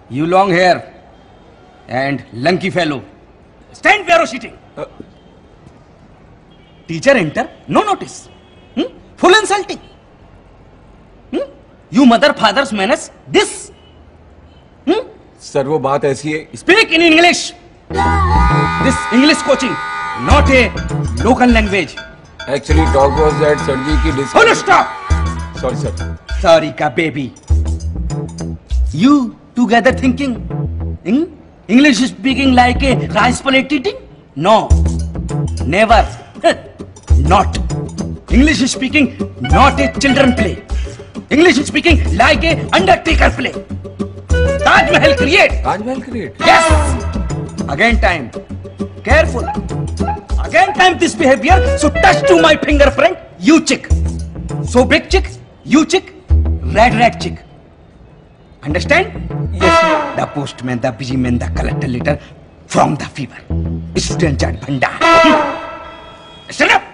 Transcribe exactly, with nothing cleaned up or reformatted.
You long hair and lanky fellow. Stand where you're sitting. Uh, Teacher enter, no notice. Hmm? Full insulting. Hmm? You mother father's manners, this. Hmm? Sir वो बात ऐसी है. Speak in English. This English coaching, not a local language. Actually, talk was that sir ji ki dis. Full stop. Sorry sir. Sorry ka baby. You together thinking, hmm? English speaking like a rice plate eating? No, never. Not. English speaking not a children play. English speaking like a undertaker play. Taj Mahal create. Taj Mahal create. Yes. Again time. Careful. Again time this behavior. So touch to my finger friend. You chick. So big chick. You chick. Red red chick. Understand? Yes. The postman, the busy man, the collector letter from the fever. Student chat bhanda. Stand up.